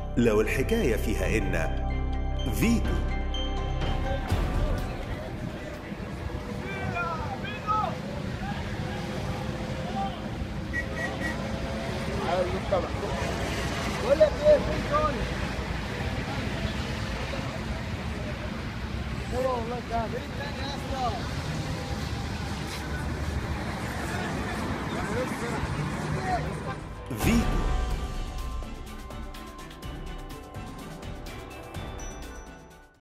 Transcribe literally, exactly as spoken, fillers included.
لو الحكاية فيها إن فيتو. بقول لك ايه فين توني؟ ايوه والله تعال فين تاني يا اسطى؟ فيتو.